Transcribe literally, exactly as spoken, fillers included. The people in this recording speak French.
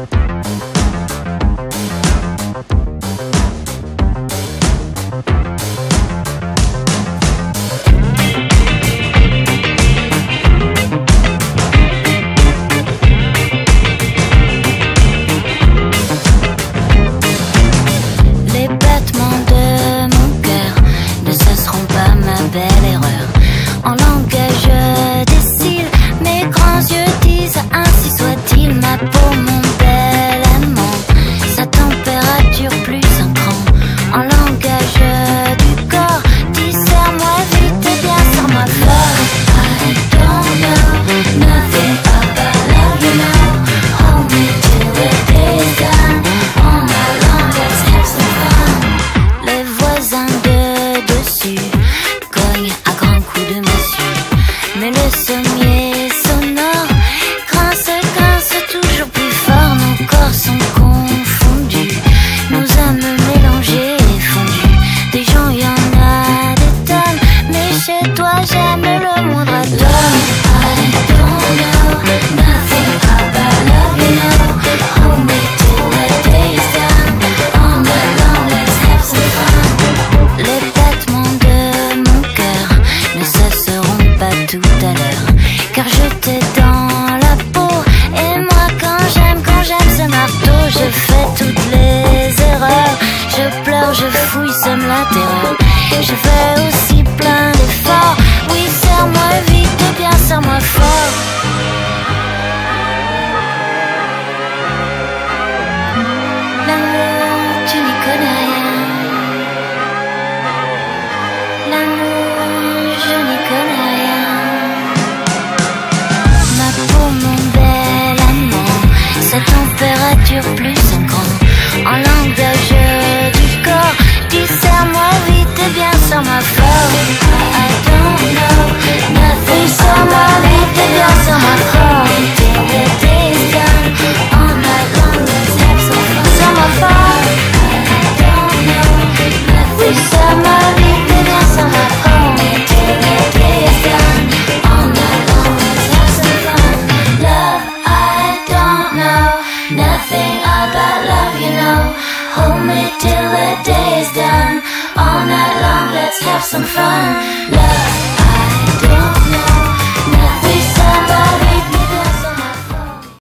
Je fais aussi plein d'efforts. Oui, serre-moi vite et bien serre-moi fort. L'amour, tu n'y connais rien. L'amour, je n'y connais rien. Ma peau, mon bel amant, sa température plus cinquante. En langage du corps, dis serre-moi vite et bien serre-moi fort. I don't know nothing. Serre-moi vite et bien serre-moi fort. Till the day is done, all night long, let's have some fun. Serre-moi fort. I don't know nothing. Oui, serre-moi vite et bien serre-moi fort. Till the day is done, all night long, let's have some fun. Love, I don't know nothing about love, you know. Hold me till the day is done. All night long, let's have some fun. Love.